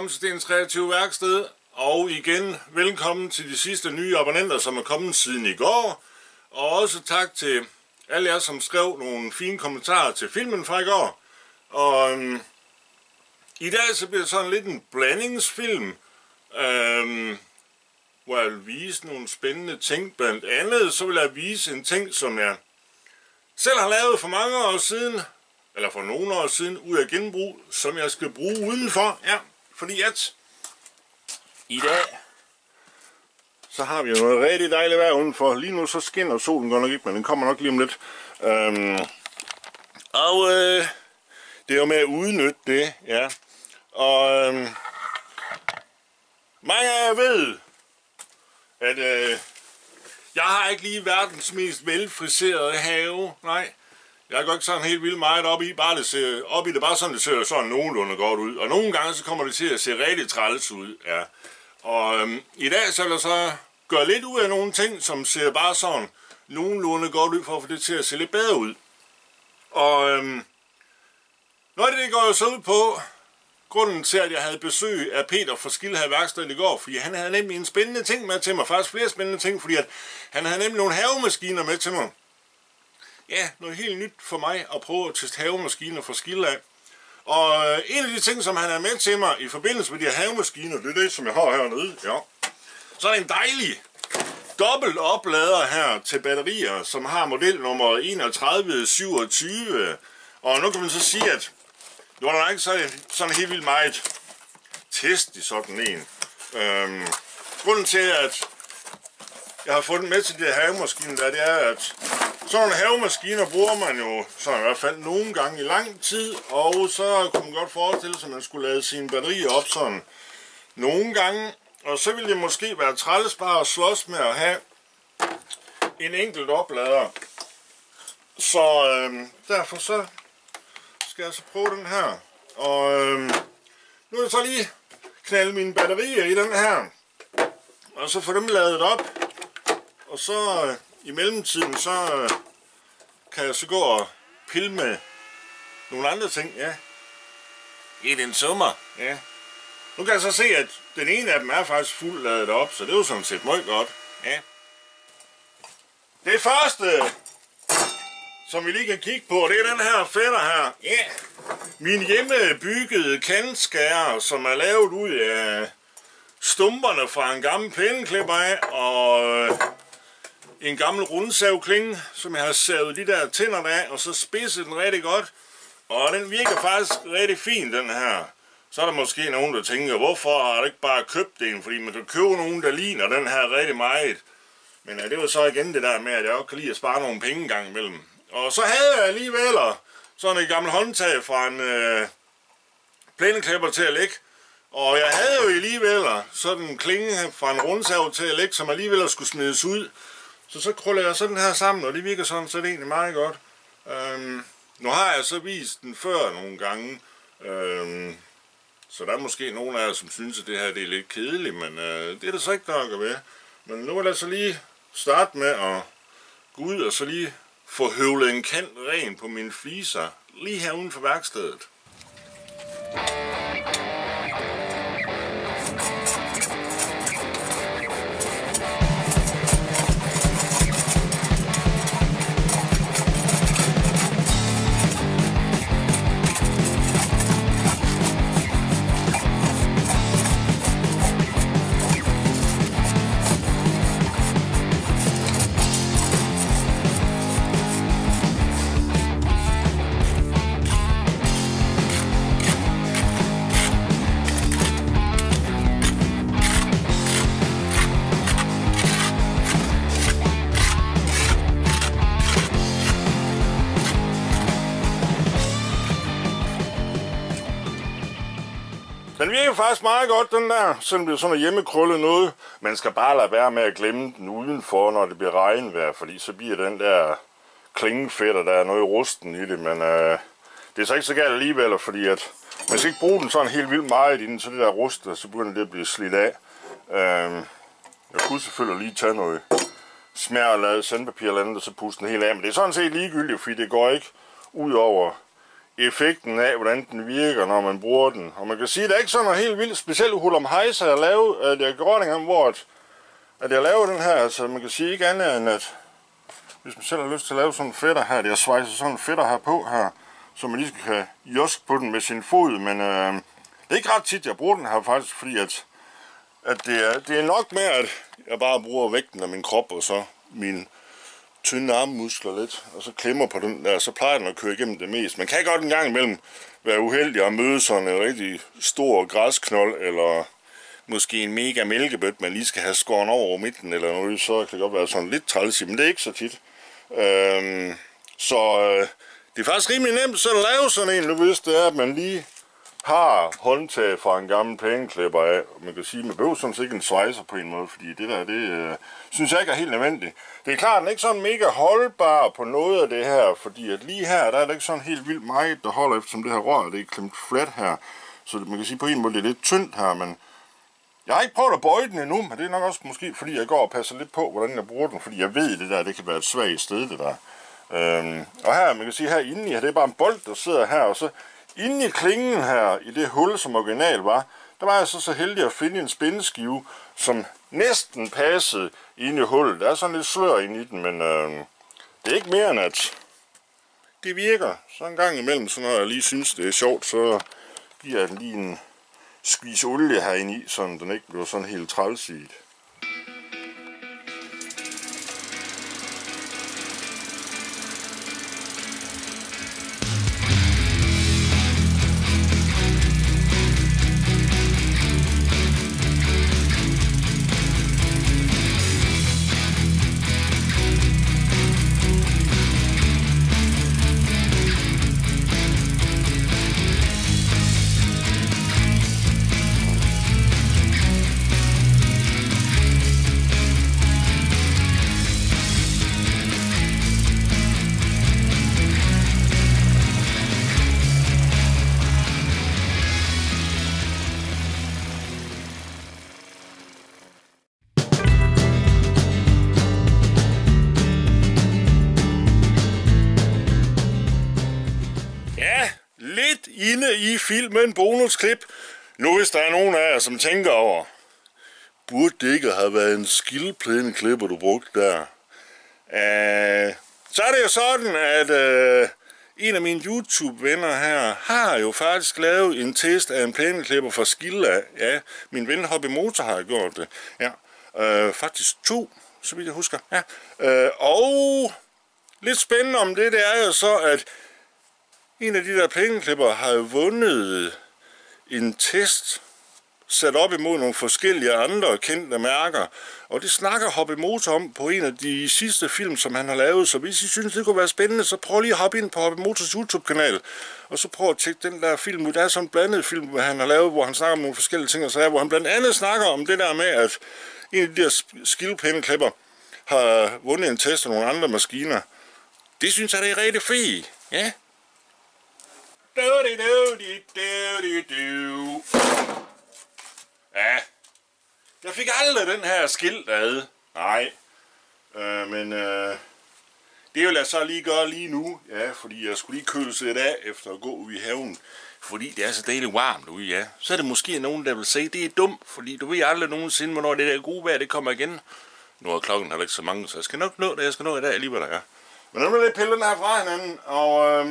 velkommen til Stens Kreative Værksted, og igen velkommen til de sidste nye abonnenter, som er kommet siden i går. Og også tak til alle jer, som skrev nogle fine kommentarer til filmen fra i går. Og i dag så bliver det sådan lidt en blandingsfilm, hvor jeg vil vise nogle spændende ting. Blandt andet så vil jeg vise en ting, som jeg selv har lavet for mange år siden, eller for nogle år siden, ud af genbrug, som jeg skal bruge udenfor. Ja, fordi at i dag, så har vi jo noget rigtig dejligt vejr udenfor. Lige nu så skinner solen godt nok ikke, men den kommer nok lige om lidt. Det er jo med at udnytte det, ja. Og mange af jer ved, at jeg har ikke lige verdens mest velfriserede have. Nej, jeg går ikke sådan helt vildt meget op i, bare det sådan, det ser sådan nogenlunde godt ud. Og nogle gange så kommer det til at se rigtig træls ud, ja. Og i dag så vil jeg så gøre lidt ud af nogle ting, som ser bare sådan nogenlunde godt ud, for at få det til at se lidt bedre ud. Og noget af det går jo så ud på grunden til, at jeg havde besøg af Peter fra Skildhave Værksted i går, fordi han havde nemlig en spændende ting med til mig, faktisk flere spændende ting, fordi at han havde nemlig nogle havemaskiner med til mig. Ja, noget helt nyt for mig at prøve at teste havemaskiner fra Skildhave. Og en af de ting, som han er med til mig i forbindelse med de her havemaskiner, det er det, som jeg har hernede, ja. Så er der en dejlig dobbelt oplader her til batterier, som har model nummer 3127. Og nu kan man så sige, at nu er der ikke sådan helt vildt meget test i sådan en. Grunden til, at jeg har fået den med til de her havemaskiner, det er, at sådan nogle havemaskiner bruger man jo så i hvert fald nogle gange i lang tid, og så kunne man godt forestille sig, at man skulle lade sine batterier op sådan nogle gange, og så ville det måske være træls bare at slås med at have en enkelt oplader. Så derfor så skal jeg så prøve den her, og nu er jeg så lige knalde mine batterier i den her, og så få dem ladet op, og så i mellemtiden så kan jeg så gå og pille med nogle andre ting, ja. I den sommer, ja. Nu kan jeg så se, at den ene af dem er faktisk fuldt ladet op, så det er jo sådan set meget godt, ja. Det første, som vi lige kan kigge på, det er den her fætter her, ja. Min hjemmebyggede kantskærer, som er lavet ud af stumperne fra en gammel pændeklipper af, og en gammel rundsavklinge, som jeg har savet de der tænder af, og så spidset den rigtig godt. Og den virker faktisk rigtig fin, den her. Så er der måske nogen, der tænker, hvorfor har du ikke bare købt en? Fordi man kan købe nogen, der ligner den her rigtig meget. Men det var så igen det der med, at jeg også kan lide at spare nogle penge en gang imellem. Og så havde jeg alligevel sådan et gammelt håndtag fra en plæneklipper til at lægge. Og jeg havde jo alligevel sådan en klinge fra en rundsav til at lægge, som alligevel skulle smides ud. Så krøller jeg sådan her sammen, og det virker sådan set egentlig meget godt. Nu har jeg så vist den før nogle gange, så der er måske nogen af jer, som synes, at det her det er lidt kedeligt, men det er det så ikke nok at være. Men nu vil jeg så lige starte med at gå ud og så lige få høvlet en kant ren på mine fliser, lige her uden for værkstedet. Den virker faktisk meget godt, den der, selvom det er sådan en hjemmekrølle noget. Man skal bare lade være med at glemme den udenfor, når det bliver regnvejr, fordi så bliver den der klingefætter, der er noget rusten i det, men det er så ikke så galt alligevel, fordi at man skal ikke bruge den sådan helt vildt meget i den, så det der rust, så begynder det at blive slidt af. Jeg kunne selvfølgelig lige tage noget smær og lade sandpapir eller andet, og så puste den helt af, men det er sådan set ligegyldigt, fordi det går ikke ud over effekten af, hvordan den virker, når man bruger den. Og man kan sige, at det er ikke sådan noget helt vildt specielt hurlumhejser, jeg lavede, at jeg gjorde dengang, hvor at jeg lavede den her. Altså man kan sige ikke andet end, at hvis man selv har lyst til at lave sådan en fætter her, at jeg svejser sådan en fætter her på her, så man lige kan joske på den med sin fod, men det er ikke ret tit, jeg bruger den her faktisk, fordi at det er nok med, at jeg bare bruger vægten af min krop, og så mine tynde armmuskler lidt, og så klemmer på den der, så plejer den at køre igennem det mest. Man kan godt en gang imellem være uheldig og møde sådan en rigtig stor græsknold, eller måske en mega mælkebøtte, man lige skal have skåret over midten, eller noget, så kan det godt være sådan lidt træls, men det er ikke så tit. Det er faktisk rimelig nemt så at lave sådan en, nu hvis det er, at man lige har håndtag fra en gammel plæneklipper af. Man kan sige, at man behøver sådan set ikke en svejser på en måde, fordi det der, det synes jeg ikke er helt nødvendigt. Det er klart, at den er ikke sådan mega holdbar på noget af det her, fordi at lige her, der er det ikke sådan helt vildt meget, der holder, eftersom det her rør, det er klemt flat her. Så man kan sige på en måde, det er lidt tyndt her, men jeg har ikke prøvet at bøje den endnu, men det er nok også måske, fordi jeg går og passer lidt på, hvordan jeg bruger den, fordi jeg ved, det der, det kan være et svagt sted, det der. Og her, man kan sige, her inde i, det er bare en bold, der sidder her, og så inde i klingen her, i det hul, som original var, der var jeg så heldig at finde en spændeskive, som næsten passede inde i hullet. Der er sådan lidt slør inde i den, men det er ikke mere end at det virker. Så en gang imellem, så når jeg lige synes, det er sjovt, så giver jeg den lige en skvis olie herinde i, så den ikke bliver sådan helt trælsigt. Inde i filmen bonusklip. Nu hvis der er nogen af jer, som tænker over, burde det ikke have været en skildplæneklipper, du brugte der? Så er det jo sådan, at en af mine YouTube-venner her har jo faktisk lavet en test af en plæneklipper fra Skilla. Ja, min ven Hobby Motor har gjort det. Ja, faktisk 2, så vidt jeg husker. Ja. Og lidt spændende om det er jo så, at en af de der plæneklipper har jo vundet en test sat op imod nogle forskellige andre kendte mærker. Og det snakker Hobby Motor om på en af de sidste film, som han har lavet. Så hvis I synes, det kunne være spændende, så prøv lige at hoppe ind på Hobby Motors YouTube-kanal. Og så prøv at tjekke den der film ud. Der er sådan en blandet film, hvor han har lavet, hvor han snakker om nogle forskellige ting og sager. Hvor han blandt andet snakker om det der med, at en af de der skildplæneklipper har vundet en test af nogle andre maskiner. Det synes jeg, det er rigtig fedt. Ja. Ja, jeg fik aldrig den her skilt ad. Nej, men det vil jeg så lige gøre lige nu. Ja, fordi jeg skulle lige køle lidt af efter at gå ud i haven. Fordi det er så dejligt varmt ude, ja. Så er det måske nogen, der vil sige, det er dumt. Fordi du ved aldrig nogensinde, hvornår det der gode vejr, det kommer igen. Nu er klokken heller ikke så mange, så jeg skal nok nå det. Jeg skal nå i dag alligevel, der er. Men nu vil jeg pille den her fra hinanden, og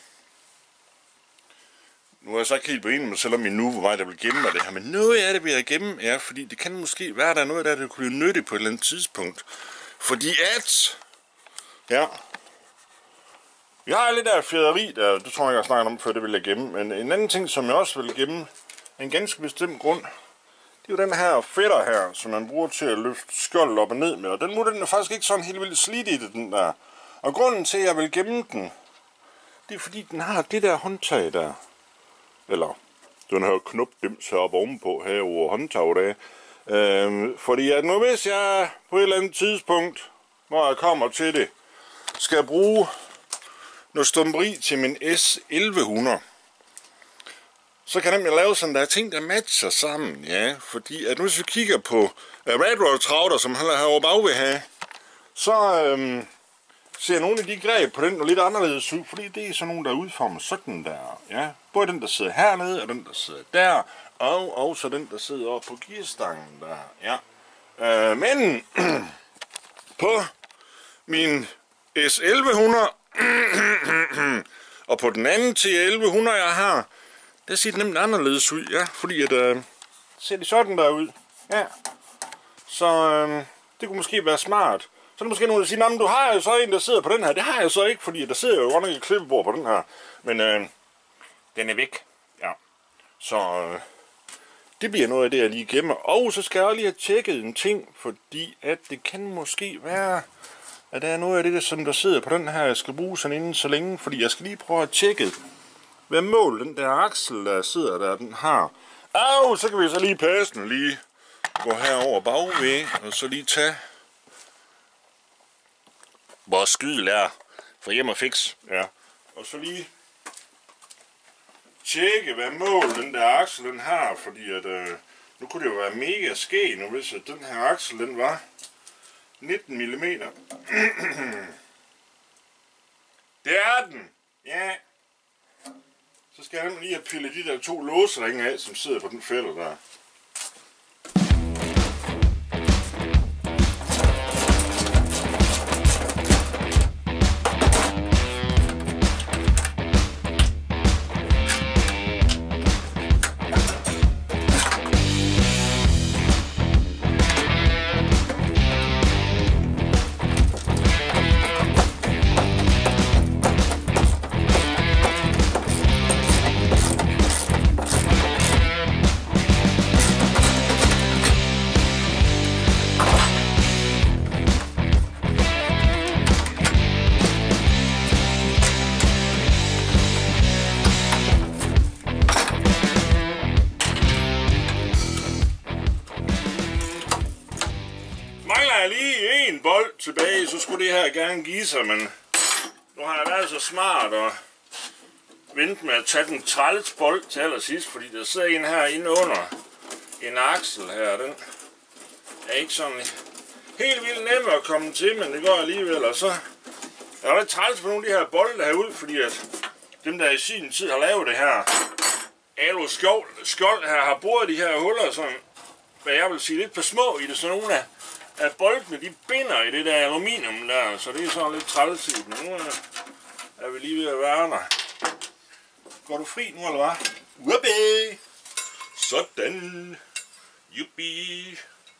nu er jeg så ikke helt på enig med selvom min nu, hvor meget jeg vil gemme mig det her, men noget af det vil jeg gemme, ja, fordi det kan måske være, der er noget af det, der kunne blive nyttigt på et eller andet tidspunkt. Fordi at, ja, vi har lidt af fjerderi der, det tror jeg, jeg snakker om før, det vil jeg gemme, men en anden ting, som jeg også vil gemme, en ganske bestemt grund, det er jo den her fætter her, som man bruger til at løfte skjoldet op og ned med, og den er faktisk ikke sådan helt vildt slidt i det, den der. Og grunden til, at jeg vil gemme den, det er fordi, den har det der håndtag der. Eller den her knopdims heroppe ovenpå her over håndtaget af. Fordi at nu hvis jeg på et eller andet tidspunkt, når jeg kommer til det, skal bruge noget stumperi til min S1100, så kan jeg lave sådan der ting, der matcher sammen. Ja, fordi at nu hvis vi kigger på Red Road Trouter, som han herovre bagved her, så ser nogle af de greb på den og lidt anderledes ud, fordi det er sådan nogle, der er udformet sådan der. Ja, både den, der sidder hernede, og den, der sidder der, og også den, der sidder oppe på gearstangen der. Ja. Men på min S1100 og på den anden T1100 jeg har, der ser det nemlig anderledes ud, ja, fordi at ser de sådan der ud. Ja. Så det kunne måske være smart. Så er det måske nogen, der siger, du har jo så en, der sidder på den her. Det har jeg så ikke, fordi der sidder jo godt nok et klippebord på den her. Men den er væk. Ja. Så det bliver noget af det, jeg lige gemmer. Og så skal jeg også lige have tjekket en ting, fordi at det kan måske være, at der er noget af det, som der sidder på den her, jeg skal bruge sådan inden så længe. Fordi jeg skal lige prøve at tjekke, hvad mål den der aksel, der sidder der, den har. Så kan vi så lige passende lige gå herover bagved, og så lige tage vores skydelær fra hjem og fix. Ja. Og så lige tjekke, hvad mål den der aksel den har, fordi at nu kunne det jo være mega skægt nu, hvis at den her aksel den var 19 mm. Det er den! Ja. Så skal jeg lige have pillet de der 2 låseringe af, som sidder på den fælde der. Lige en bold tilbage, så skulle det her gerne give sig, men nu har jeg været så smart og vente med at tage den træls bold til allersidst, fordi der sidder en her inde under en aksel her, den er ikke sådan helt vildt nem at komme til, men det går alligevel, og så er der lidt træls på nogle af de her bolde herude, fordi at dem der i sin tid har lavet det her alu skjold her, har boret de her huller sådan, hvad jeg vil sige, lidt for små i det, så nogle af boldene, de binder i det der aluminium der, så det er sådan lidt trælsigt, men nu er vi lige ved at være der. Går du fri nu, eller hvad? Whoopee! Sådan! Juppie!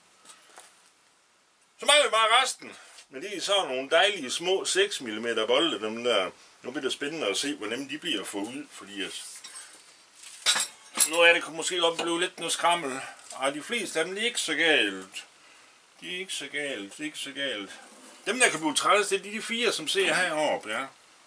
Så mangler vi bare resten, men det er sådan nogle dejlige små 6 mm bolde, dem der. Nu bliver det spændende at se, hvor nemme de bliver at få ud, fordi at nu er det måske godt blive lidt noget skrammel, og de fleste af dem, de er ikke så galt. Det er ikke så galt, det er ikke så galt. Dem der kan blive træls, det er de 4, som ser heroppe, ja.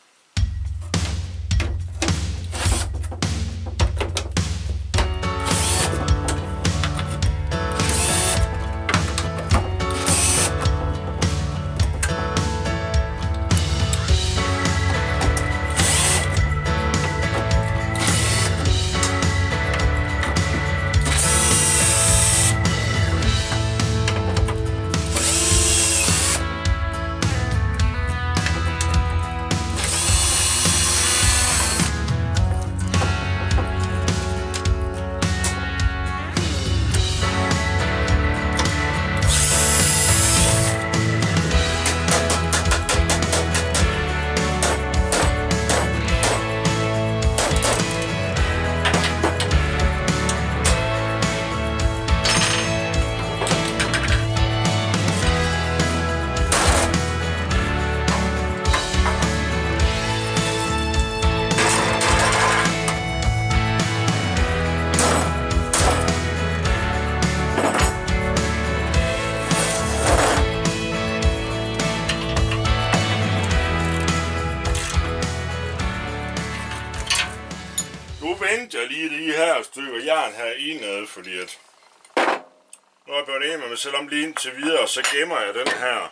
venter jeg lige de her stykker jern her indad, fordi at nu er jeg blevet enig med mig selv om lige indtil videre, så gemmer jeg den her.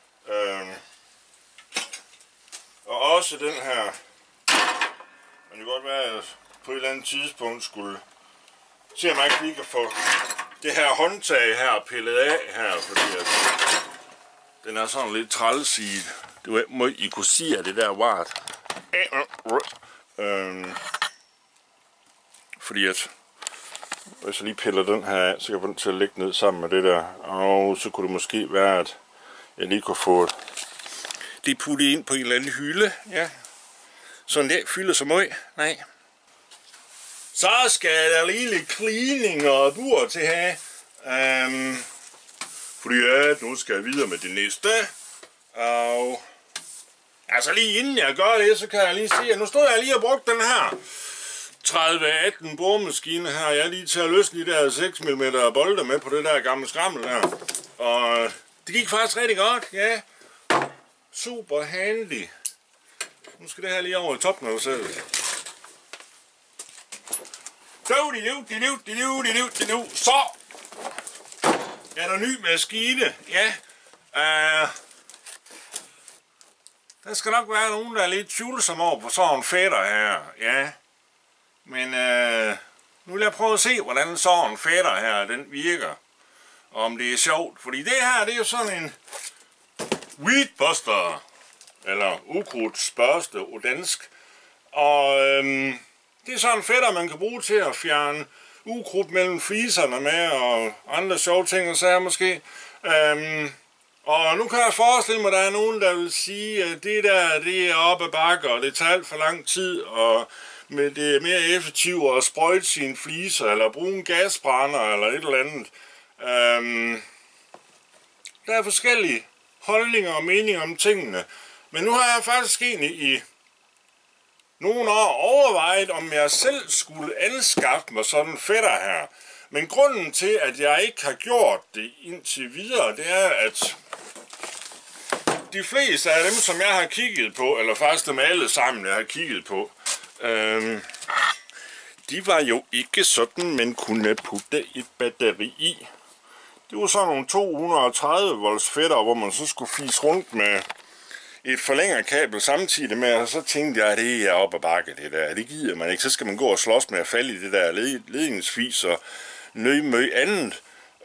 Og også den her. Men det kan godt være, at på et eller andet tidspunkt skulle se om jeg ikke lige kan få det her håndtag her pillet af her, fordi at den er sådan lidt træls Det må I kunne sige, at det der vart. Fordi at hvis jeg lige piller den her af, så kan jeg få den til at ligge ned sammen med det der. Og så kunne det måske være, at jeg lige kunne få det puttet ind på en eller anden hylde. Ja. Sådan der fylder så meget. Nej. Så skal der lige lidt cleaning og bur til her. Fordi at nu skal jeg videre med det næste. Og altså lige inden jeg gør det, så kan jeg lige se, at nu stod jeg lige og brugte den her 30-18 boremaskine her. Jeg er lige til at løsne de der 6 mm bolde med på det der gamle skrammel der. Og det gik faktisk rigtig godt, ja. Super handy. Nu skal det her lige over i toppen af selv. Så er der ny maskine. Ja. Der skal nok være nogen, der er lidt tvivlsomme over på sådan en fætter her. Ja. Men nu vil jeg prøve at se, hvordan sådan en fætter her, den virker. Og om det er sjovt. Fordi det her, det er jo sådan en weedbuster. Eller ukrudtsbørste på dansk. Og det er sådan en fætter, man kan bruge til at fjerne ukrudt mellem fliserne med, og andre sjove ting og sager måske. Og nu kan jeg forestille mig, at der er nogen, der vil sige, at det der, det er op ad bakke, og det tager alt for lang tid, og det er mere effektivt at sprøjte sine fliser, eller bruge en gasbrænder, eller et eller andet. Der er forskellige holdninger og meninger om tingene. Men nu har jeg faktisk egentlig i nogle år overvejet, om jeg selv skulle anskaffe mig sådan en fætter her. Men grunden til, at jeg ikke har gjort det indtil videre, det er, at de fleste af dem, som jeg har kigget på, eller faktisk dem alle sammen, jeg har kigget på, de var jo ikke sådan, man kunne putte et batteri i. Det var sådan nogle 230 volts fætter, hvor man så skulle fise rundt med et forlængerkabel samtidig med, og så tænkte jeg, at det er op ad bakke det der. Det gider man ikke. Så skal man gå og slås med at falde i det der ledningsfis og nødmøg andet.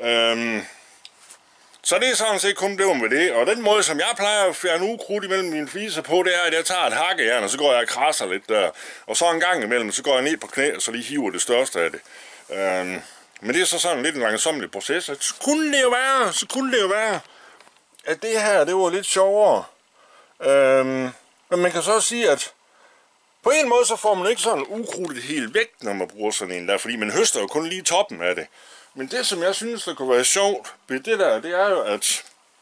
Så det er sådan set kun det med det. Og den måde, som jeg plejer at fjerne ukrudt imellem mine fliser på, det er, at jeg tager et hakkejern, og så går jeg og krasser lidt der. Og så en gang imellem, så går jeg ned på knæ, og så lige hiver det største af det. Men det er så sådan lidt en langsomlig proces. Så kunne det jo være, at det her, det var lidt sjovere. Men man kan så sige, at på en måde så får man ikke sådan ukrudtet helt væk, når man bruger sådan en der, fordi man høster jo kun lige toppen af det. Men det, som jeg synes, der kunne være sjovt ved det der, det er jo, at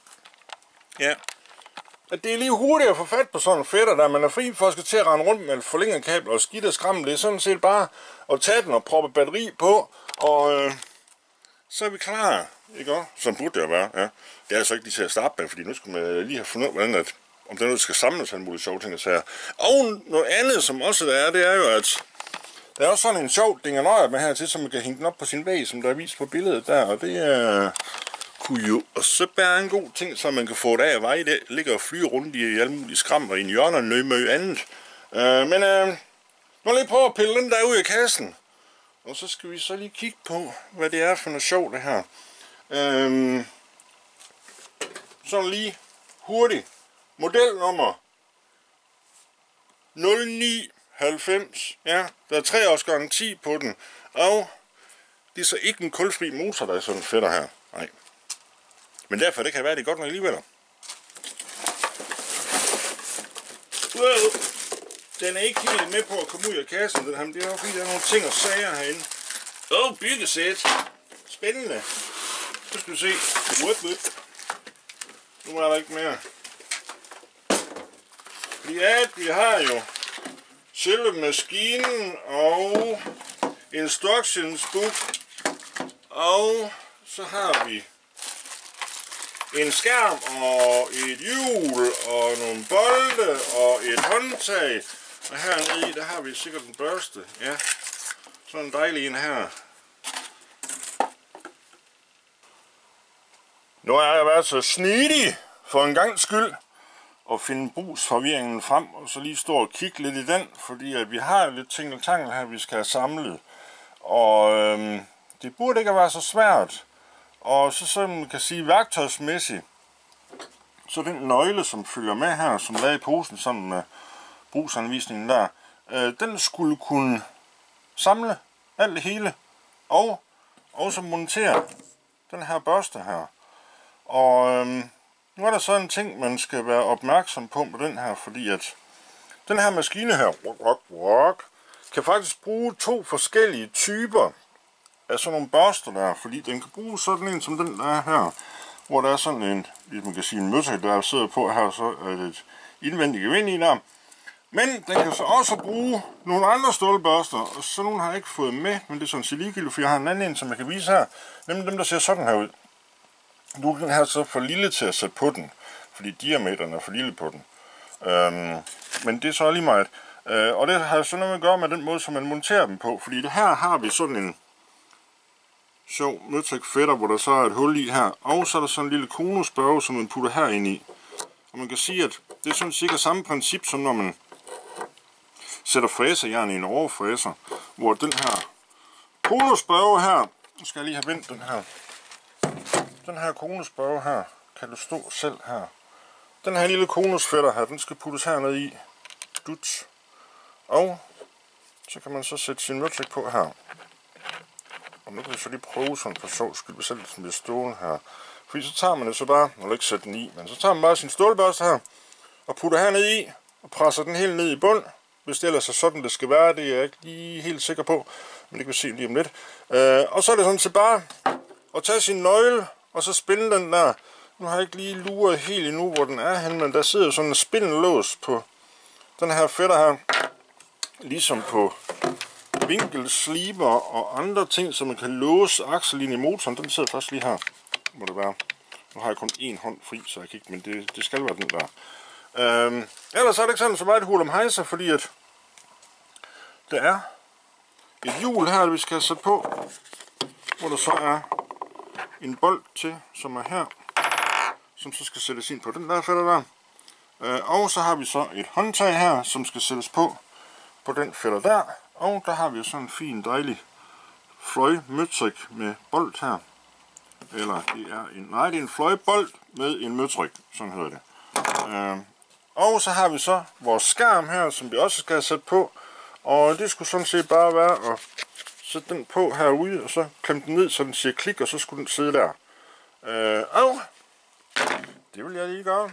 det er lige hurtigt at få fat på sådan en fætter, der man er fri for at skal til at rende rundt med et forlængerkabel og skidt og skræmme. Det er sådan set bare at tage den og proppe batteri på, og så er vi klar. Ikke også? Sådan burde det jo være, ja. Det er altså ikke lige til at starte med, fordi nu skal man lige have fundet ud af, hvordan om der skal samles en mulig sjove ting at sige. Og noget andet, som også der er, det er jo, at der er også sådan en sjov dingenøjer med hertil, som man kan hænge den op på sin væg, som der er vist på billedet der, og det kunne jo også være en god ting, så man kan få det af vej. Det ligger og flyver rundt i alle mulige skrammer i en hjørne og nødmøg andet. Men nu lige prøve at pille den der ud af kassen. Og så skal vi så lige kigge på, hvad det er for noget sjovt det her. Sådan lige hurtigt. Modelnummer 0990. Ja, der er 3 års garanti på den. Og det er så ikke en kulfri motor, der er sådan fætter her. Nej. Men derfor det kan være, det er godt nok alligevel. Wow. Den er ikke helt med på at komme ud af kassen. Den her. Det er jo fordi, der er nogle ting og sager herinde. Byggesæt. Spændende. Så skal vi se. Nu er der ikke mere. Fordi vi har jo selve maskinen og instructions book. Og så har vi en skærm og et hjul og nogle bolde og et håndtag. Og hernede i, der har vi sikkert en børste. Ja, sådan en dejlig en her. Nu har jeg været så snedig for en gangs skyld at finde brugsforvirringen frem, og så lige stå og kigge lidt i den, fordi at vi har lidt ting og tangel her, vi skal have samlet. Og det burde ikke være så svært. Og så man kan sige værktøjsmæssigt, så den nøgle, som følger med her, som lagde i posen sammen med brugsanvisningen der, den skulle kunne samle alt det hele, og også montere den her børste her. Og nu er der så en ting, man skal være opmærksom på med den her, fordi at den her maskine her, kan faktisk bruge 2 forskellige typer af sådan nogle børster der, fordi den kan bruge sådan en som den der er her, hvor der er sådan en, hvis man kan sige en møtrik, der sidder på her, så er det et indvendigt gevind i der. Men den kan så også bruge nogle andre stålbørster, og så nogle har jeg ikke fået med, men det er sådan set ligegyldigt, for jeg har en anden en, som jeg kan vise her, nemlig dem, der ser sådan her ud. Nu er den her så for lille til at sætte på den, fordi diameteren er for lille på den. Men det er så lige meget. Og det har så noget at gøre med den måde, som man monterer dem på, fordi det her har vi sådan en sjov møtrik fætter, hvor der så er et hul i her, og så er der sådan en lille konusbørge, som man putter her ind i. Og man kan sige, at det er sådan cirka samme princip, som når man sætter fræsejern i en overfræser, hvor den her konusbørge her, nu skal jeg lige have vendt den her konusbørge her, kan du stå selv her. Den her lille konusfætter her, den skal puttes hernede i. Duts. Og så kan man så sætte sin møtrik på her. Og nu kan vi så lige prøve sådan for sjov skyld, hvis den bliver stående her. Fordi så tager man det så bare, nu vil ikke sætte den i, men så tager man bare sin stålbørste her, og putter hernede i, og presser den helt ned i bund. Hvis det ellers er sådan, det skal være, det er jeg ikke lige helt sikker på, men det kan vi se lige om lidt. Og så er det sådan til bare at tage sin nøgle, og så spænde den der. Nu har jeg ikke lige luret helt endnu, hvor den er henne, men der sidder sådan en spindelås på den her fætter her. Ligesom på vinkelsliber og andre ting, så man kan låse aksellinjen i motoren. Den sidder først lige her, må det være. Nu har jeg kun én hånd fri, så jeg kan ikke, men det skal være den der. Ellers er det ikke sådan så meget hul om hejser, fordi at der er et hjul her, vi skal sætte på, hvor der så er en bold til, som er her, som så skal sættes ind på den der fætter der. Og så har vi så et håndtag her, som skal sættes på den fætter der. Og der har vi sådan en fin, dejlig fløjmøtrik med bold her. Eller det er en fløjbold med en møtrik, sådan hedder det. Og så har vi så vores skærm her, som vi også skal sætte på. Og det skulle sådan set bare være at sætte den på herude, og så klemme den ned, så den siger klik, og så skulle den sidde der. Og det vil jeg lige gøre.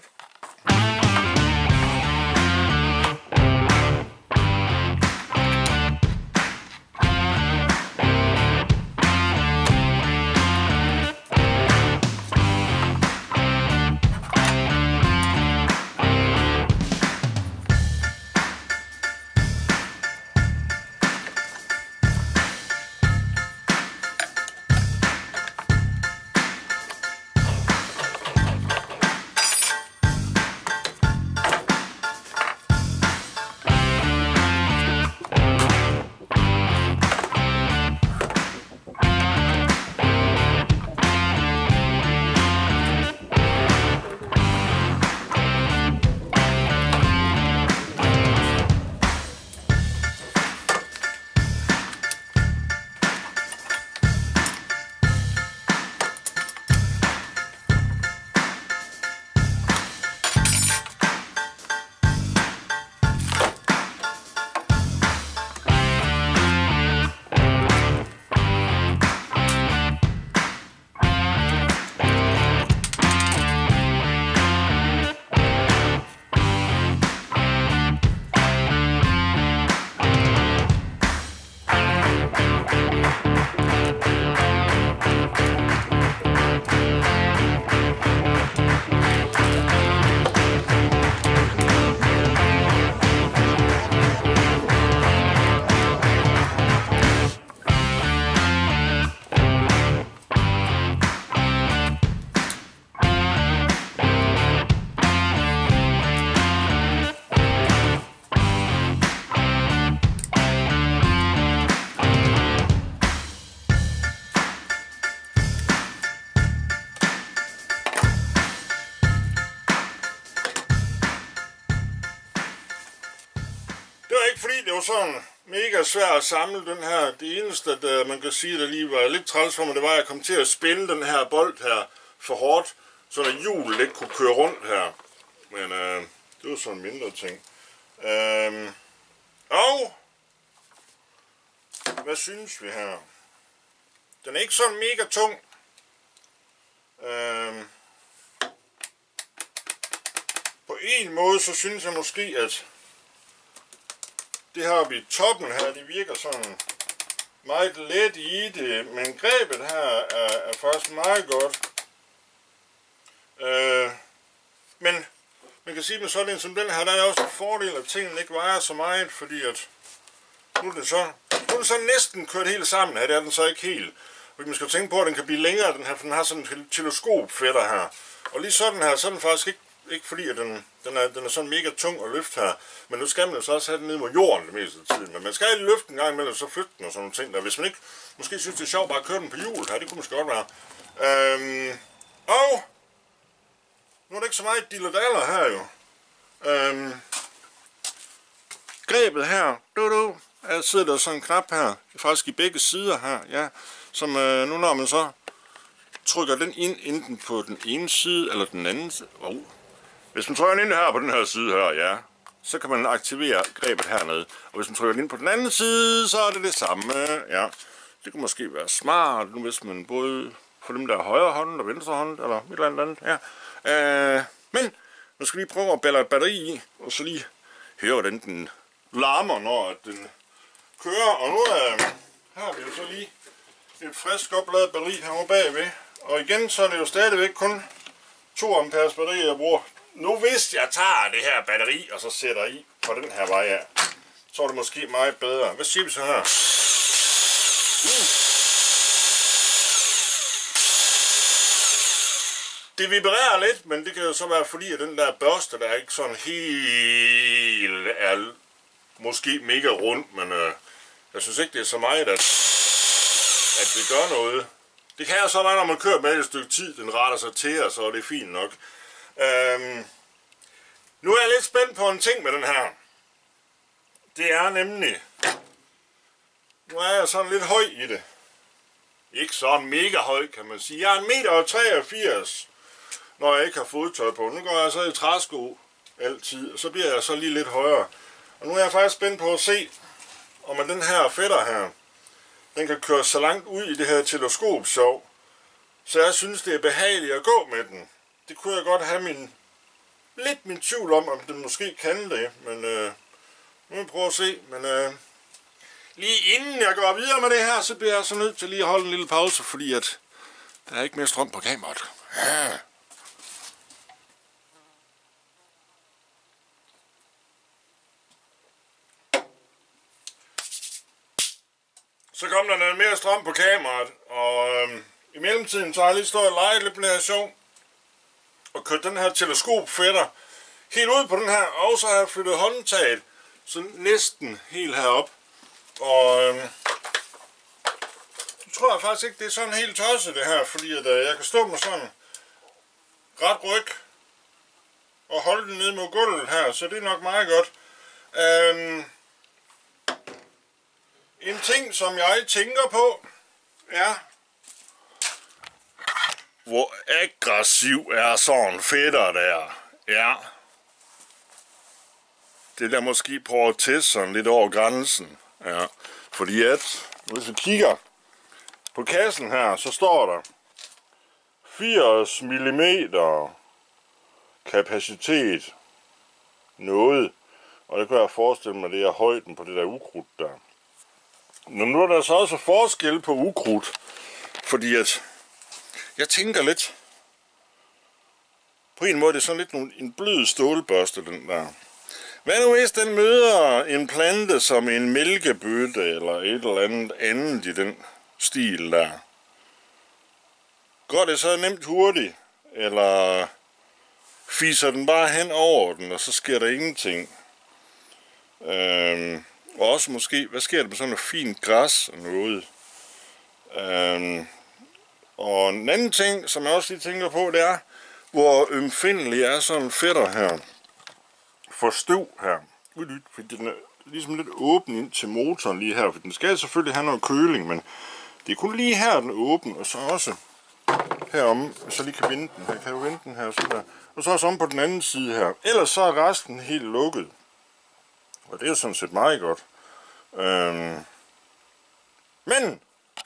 Det var sådan mega svært at samle den her. Det eneste, at man kan sige, der lige var lidt træls for mig, det var, at jeg kom til at spænde den her bold her for hårdt. så der hjulet ikke kunne køre rundt her. Men det var sådan en mindre ting. Og hvad synes vi her? Den er ikke sådan mega tung. På en måde så synes jeg måske, at det her ved toppen her, det virker sådan meget let i det, men grebet her er faktisk meget godt. Men man kan sige med sådan en som den her, der er også en fordel, at tingene ikke vejer så meget, fordi at nu er den så næsten kørt helt sammen her, det er den så ikke helt. Og man skal tænke på, at den kan blive længere, den her, for den har sådan en teleskopfætter her. Og lige sådan her, så er den faktisk ikke fordi, at den er sådan mega tung at løfte her. Men nu skal man jo så også have den ned mod jorden det meste af tiden. Men man skal lige løfte den en gang imellem, så flytte den og sådan nogle ting der. Hvis man ikke måske synes, det er sjovt bare at køre den på hjul her, det kunne måske godt være. Og nu er der ikke så meget dillerdaller her jo. Grebet her, der sidder der sådan en knap her, faktisk i begge sider her, ja, som nu når man så trykker den ind enten på den ene side eller den anden side. Hvis man trykker den ind her på den her side her, ja, så kan man aktivere grebet hernede. Og hvis man trykker den ind på den anden side, så er det det samme, ja. Det kunne måske være smart, nu hvis man både for dem der er højre hånd og venstre hånd, eller et eller andet, ja. Men man skal lige prøve at balle et batteri i, og så lige høre, hvordan den larmer, når den kører. Og nu har vi jo så lige et frisk opladet batteri herovre bagved. Og igen, så er det jo stadigvæk kun 2 amperes batteri, jeg bruger. Nu hvis jeg tager det her batteri, og så sætter i fra den her vej af, så er det måske meget bedre. Hvad siger vi så her? Det vibrerer lidt, men det kan jo så være fordi, at den der børste, der er ikke sådan helt er måske mega rund, men jeg synes ikke, det er så meget, at det gør noget. Det kan jo så være, når man kører med et stykke tid, den retter sig til, og så er det fint nok. Nu er jeg lidt spændt på en ting med den her. Det er nemlig, nu er jeg sådan lidt høj i det. Ikke sådan mega høj, kan man sige. Jeg er 1,83 meter, når jeg ikke har fodtøj på. Nu går jeg så i træsko altid, og så bliver jeg så lige lidt højere. Og nu er jeg faktisk spændt på at se, om den her fætter her, den kan køre så langt ud i det her teleskopshow, så jeg synes, det er behageligt at gå med den. Det kunne jeg godt have min tvivl om den måske kan det, men nu vil jeg prøve at se. Men lige inden jeg går videre med det her, så bliver jeg så nødt til lige at holde en lille pause, fordi at der er ikke mere strøm på kameraet. Ja. Så kom der noget mere strøm på kameraet, og i mellemtiden så har jeg lige stået og leget lidt med det her show, og kørt den her teleskopfætter helt ud på den her, og så har jeg flyttet håndtaget, så næsten helt herop. Og så tror jeg faktisk ikke, det er sådan helt tosset det her, fordi at, jeg kan stå med sådan ret ryg og holde den ned mod gulvet her, så det er nok meget godt. En ting, som jeg tænker på, er, hvor aggressiv er sådan fætter der. Ja. Det der måske prøver at teste sådan lidt over grænsen. Ja. Fordi at, hvis vi kigger på kassen her, så står der 80 mm kapacitet noget. Og det kan jeg forestille mig, det er højden på det der ukrudt der. Men nu er der så også forskel på ukrudt, fordi at jeg tænker lidt, på en måde det er sådan lidt en blød stålbørste den der. Hvad nu hvis den møder en plante som en mælkebøtte eller et eller andet i den stil der? Går det så nemt hurtigt, eller fiser den bare hen over den, og så sker der ingenting? Og også måske, hvad sker der med sådan noget fint græs og noget? Og en anden ting, som jeg også lige tænker på, det er, hvor ømfindelig er sådan en fætter her for støv her. Fordi den er ligesom lidt åben ind til motoren lige her, for den skal selvfølgelig have noget køling, men det er kun lige her, den er åben, og så også herom, så lige kan vende den her. Kan jeg vende den her sådan der. Og så også om på den anden side her. Ellers så er resten helt lukket. Og det er jo sådan set meget godt. Men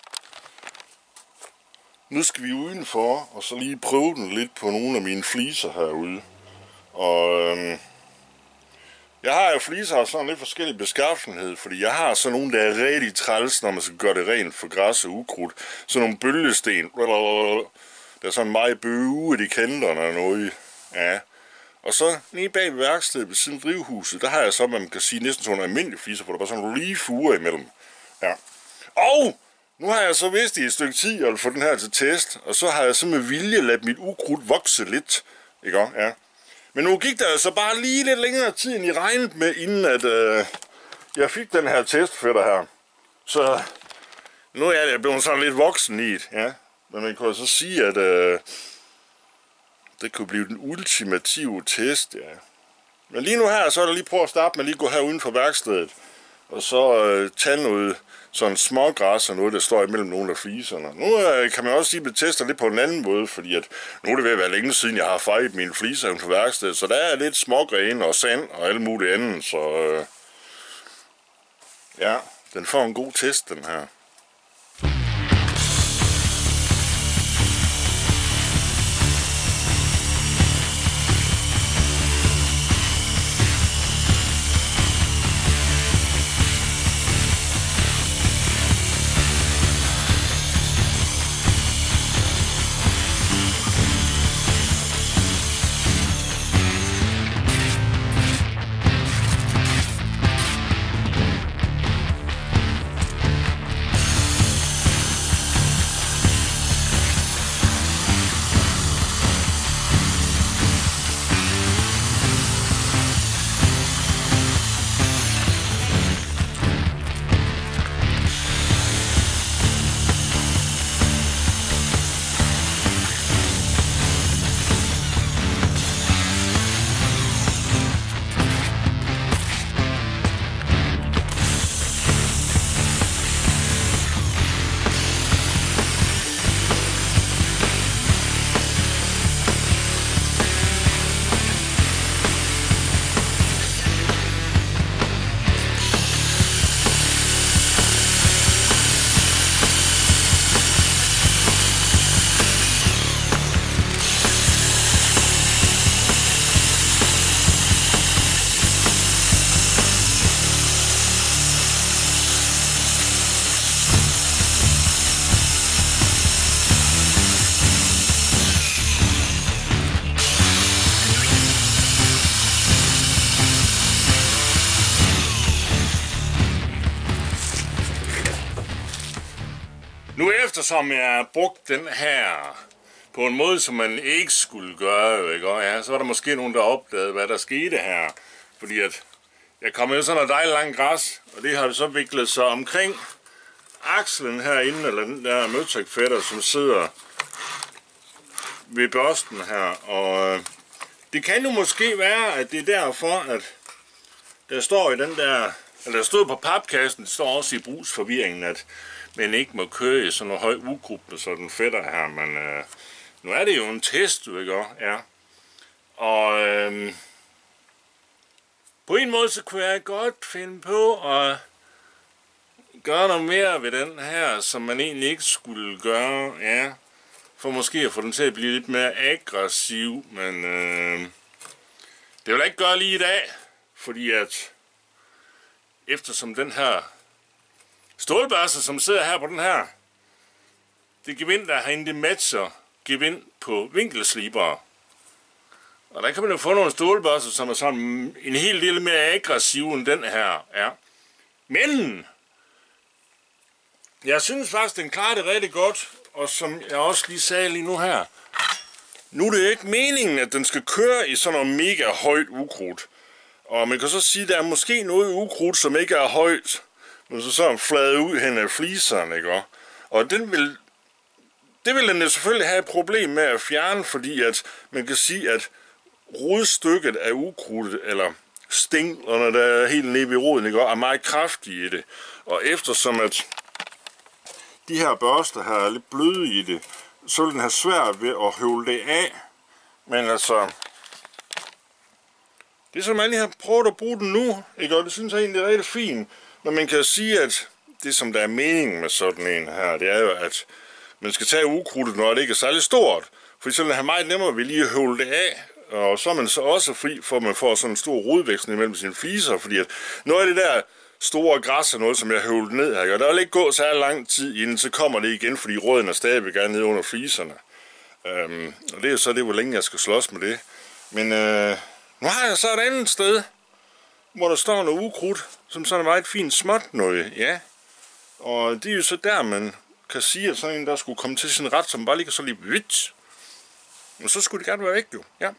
nu skal vi udenfor, og så lige prøve den lidt på nogle af mine fliser herude. Og jeg har jo fliser af sådan lidt forskellig beskaffenhed, fordi jeg har sådan nogle, der er rigtig træls, når man skal gøre det rent for græs og ukrudt. Sådan nogle bølgesten, der er sådan meget bøvet i kanterne og noget. Ja. Og så lige bag ved værkstedet ved siden af drivhuset, der har jeg så, man kan sige, næsten sådan nogle almindelige fliser, hvor der bare sådan nogle lige fuger imellem. Ja. Og nu har jeg så vidst i et stykke tid, at jeg vil få den her til test, og så har jeg så med vilje ladet mit ukrudt vokse lidt. Ikke? Ja. Men nu gik der så bare lige lidt længere tid, end I regnede med, inden at jeg fik den her testfætter her. Så nu er jeg blevet sådan lidt voksen i det, ja. Men man kan så sige, at det kunne blive den ultimative test, ja. Men lige nu her, så er der lige prøve at starte med lige at gå her uden for værkstedet. Og så tage noget sådan smågræs og noget, der står imellem nogle af fliserne. Nu kan man også sige, at vi tester lidt på en anden måde, fordi at nu er det ved at være længe siden, jeg har fejret mine fliser uden for værkstedet. Så der er lidt smågrene og sand og alt muligt andet, så ja, den får en god test, den her. Nu eftersom jeg har brugt den her på en måde, som man ikke skulle gøre, ikke? Ja, så var der måske nogen, der opdagede, hvad der skete her. Fordi at jeg kom med sådan noget dejligt langt græs, og det har så viklet sig omkring akslen herinde, eller den der møtrækfætter, som sidder ved børsten her. Og det kan jo måske være, at det er derfor, at der står i den der, eller der stod på papkassen, det står også i brugsforvirringen, at man ikke må køre i sådan noget høj ukrudt med sådan fætter her, men nu er det jo en test, du ikke også? Ja. Og på en måde, så kunne jeg godt finde på at gøre noget mere ved den her, som man egentlig ikke skulle gøre, ja. For måske at få den til at blive lidt mere aggressiv, men det vil jeg ikke gøre lige i dag, fordi at eftersom den her stålbørse, som sidder her på den her, det gevind, der herinde, det matcher gevind på vinkelslibere. Og der kan man jo få nogle stålbørser, som er sådan en hel del mere aggressiv end den her. Ja. Men jeg synes faktisk, den klarer det rigtig godt. Og som jeg også lige sagde lige nu her, nu er det ikke meningen, at den skal køre i sådan noget mega højt ukrudt. Og man kan så sige, at der er måske noget ukrudt, som ikke er højt, men så sådan fladet ud hen af fliserne, ikke? Og det vil den jo selvfølgelig have et problem med at fjerne, fordi at man kan sige, at rodstykket af ukrudtet, eller stænglerne, der er helt nede ved roden, ikke? Er meget kraftige i det. Og eftersom at de her børster her er lidt bløde i det, så vil den have svært ved at høvle det af. Men altså, det er som jeg lige har prøvet at bruge den nu, ikke? Og det synes jeg egentlig er rigtig fint. Men man kan sige, at det som der er meningen med sådan en her, det er jo, at man skal tage ukrudtet, når det ikke er særlig stort. For så vil det have meget nemmere ved lige at høvle det af. Og så er man så også fri for, at man får sådan en stor rodvækstning mellem sine fliser. Fordi at noget af det der store græs er noget, som jeg høvlet ned her. Og der vil ikke gå så lang tid inden, så kommer det igen, fordi råden er stadigvæk gerne nede under fliserne. Og det er jo så det, hvor længe jeg skal slås med det. Men nu har jeg så et andet sted, hvor der står noget ukrudt, som sådan er meget fint småt noget, ja. Og det er jo så der, man kan sige, at sådan en, der skulle komme til sin ret, som bare ligger så lige vidt. Men så skulle det gerne være væk, jo, ja.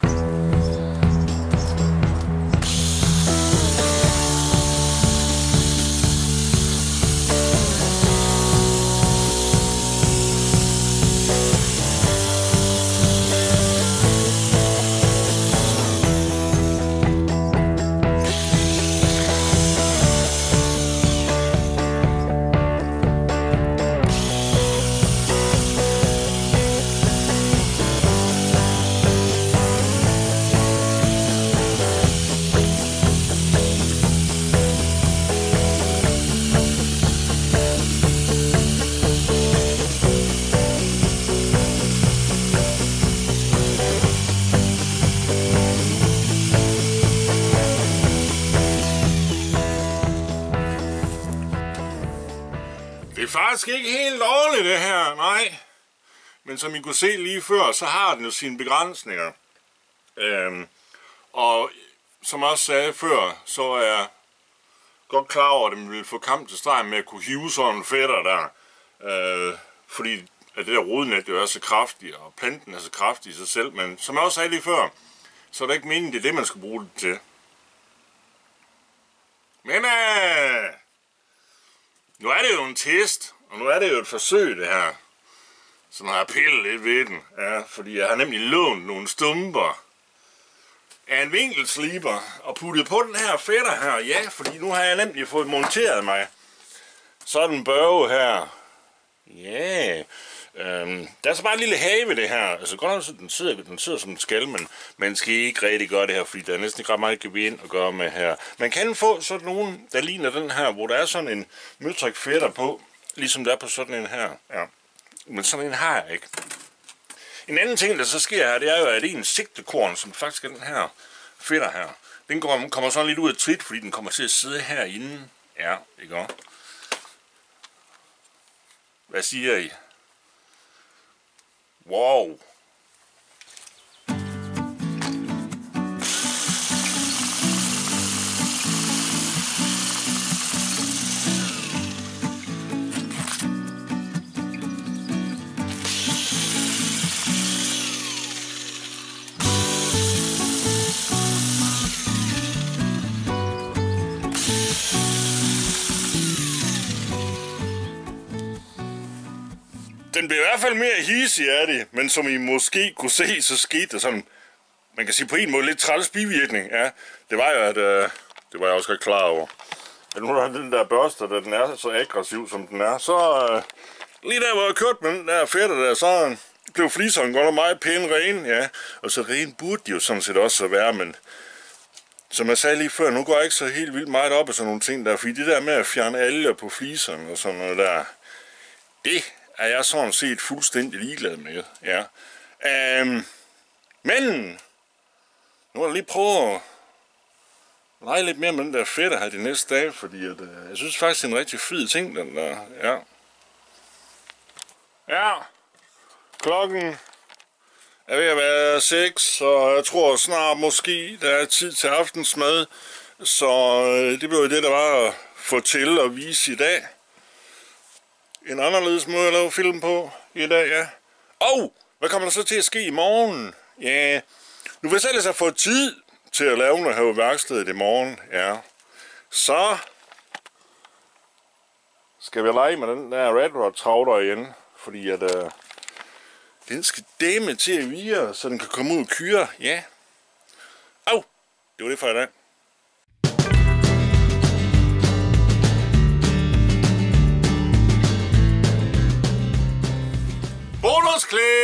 Det er faktisk ikke helt dårligt det her, nej. Men som I kunne se lige før, så har den jo sine begrænsninger. Og som jeg også sagde før, så er jeg godt klar over, at den vil få kamp til stregen med at kunne hive sådan en fætter der. Fordi at det der rodnet jo er så kraftigt, og planten er så kraftig i sig selv. Men som jeg også sagde lige før, så er det ikke meningen, det er det, man skal bruge det til. Men nu er det jo en test, og nu er det jo et forsøg det her. Så nu har jeg pillet lidt ved den, ja, fordi jeg har nemlig lånt nogle stumper af en vinkelsliber og puttet på den her fætter her, ja, fordi nu har jeg nemlig fået monteret mig sådan en børge her. Ja, der er så bare en lille have det her, altså godt nok den sidder som en skal, men man skal ikke rigtig gøre det her, fordi der er næsten ikke ret meget gevind at gøre med her. Man kan få sådan nogen, der ligner den her, hvor der er sådan en møtrik fætter på, ligesom der er på sådan en her, ja. Men sådan en har jeg ikke. En anden ting, der så sker her, det er jo, at det er en sigtekorn, som faktisk er den her fætter her. Den kommer sådan lidt ud af trit, fordi den kommer til at sidde herinde. Ja, ikke også? Hvad siger I? Wow! Den blev i hvert fald mere hidsig af det, men som I måske kunne se, så skete der sådan, man kan sige på en måde lidt træls bivirkning. Ja, det var jo, at det var jeg også godt klar over. At nu er den der børster, da den er så aggressiv som den er, så lige der hvor jeg kørte med den der fætter der, så blev fliserne godt og meget pæne rene, ja. Og så rene burde de jo sådan set også være, men som jeg sagde lige før, nu går jeg ikke så helt vildt meget op af sådan nogle ting der, fordi det der med at fjerne alger på fliserne og sådan noget der, det er jeg sådan set fuldstændig ligeglad med, ja. Men nu vil jeg lige prøve at lege lidt mere med den der fætter her de næste dage, fordi at, jeg synes faktisk, det er en rigtig fed ting, den der, ja. Ja, klokken er ved at være 6, og jeg tror snart måske, der er tid til aftensmad, så det blev det, der var at fortælle og vise i dag. En anderledes måde at lave film på i dag, ja. Og hvad kommer der så til at ske i morgen? Ja, nu hvis jeg ellers har fået tid til at lave noget her i værkstedet i morgen, ja, så skal vi lege med den der Red Rod travler igen, fordi at den skal dæmme til at vire, så den kan komme ud og kyre, ja. Au, det var det for i dag.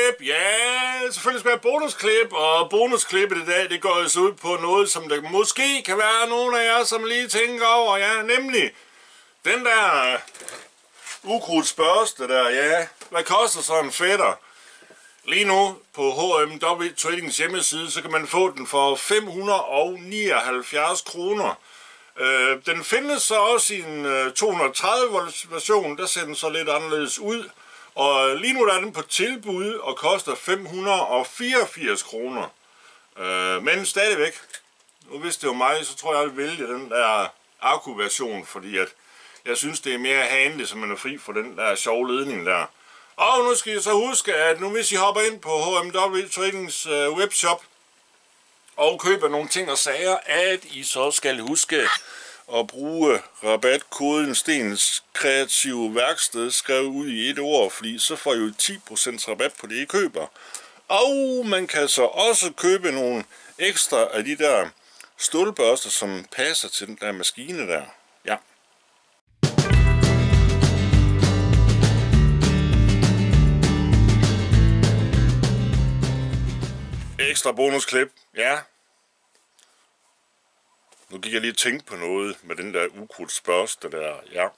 bonusklip. Ja, selvfølgelig skal jeg have bonusklip, og bonusklippet i dag, det går jo så ud på noget, som der måske kan være nogle af jer, som lige tænker over, ja, nemlig den der ukrudtsbørste der, ja, hvad koster så en fætter? Lige nu på HMW Tradings hjemmeside, så kan man få den for 579 kroner. Den findes så også i en 230 volts version, der ser den så lidt anderledes ud. Og lige nu er den på tilbud og koster 584 kroner. Men stadigvæk, nu hvis det var mig, så tror jeg, jeg vil vælge den der akku-version, fordi at jeg synes, det er mere handy, så man er fri for den der sjove ledning der. Og nu skal I så huske, at nu hvis I hopper ind på HMW Tradings webshop og køber nogle ting og sager, at I så skal huske at bruge rabatkoden Stens Kreative Værksted skrevet ud i et ord, fordi så får I jo 10% rabat på det, I køber. Og man kan så også købe nogle ekstra af de der stålbørster, som passer til den der maskine der. Ja. Ekstra bonusklip, ja. Nu gik jeg lige og tænkte på noget med den der ukrudtsbørste der, ja.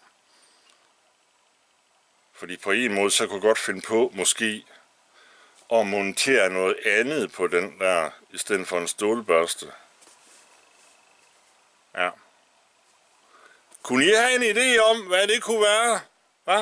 Fordi på en måde, så kunne jeg godt finde på, måske, at montere noget andet på den der, i stedet for en stålbørste. Ja. Kunne I have en idé om, hvad det kunne være? Hva?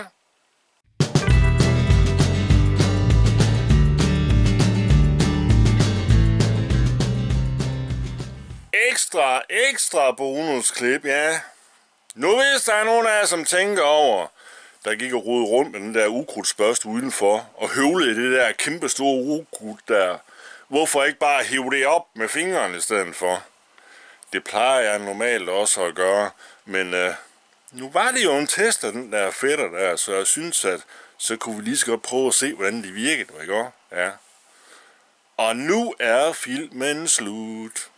Ekstra bonusklip, ja. Nu hvis der er nogen af jer, som tænker over, der gik og rode rundt med den der ukrudtsbørste udenfor, og høvlede det der kæmpe store ukrudt der. Hvorfor ikke bare hive det op med fingrene i stedet for? Det plejer jeg normalt også at gøre, men nu var det jo en test af den der fætter der, så jeg synes, at så kunne vi lige så godt prøve at se, hvordan det virkede, ikke? Ja. Og nu er filmen slut.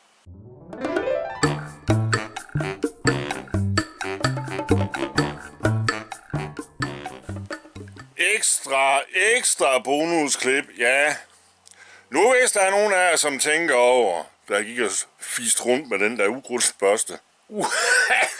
Ekstra bonusklip, ja. Nu hvis der er nogen af jer, som tænker over, der gik og fist rundt med den der ukrudtsbørste.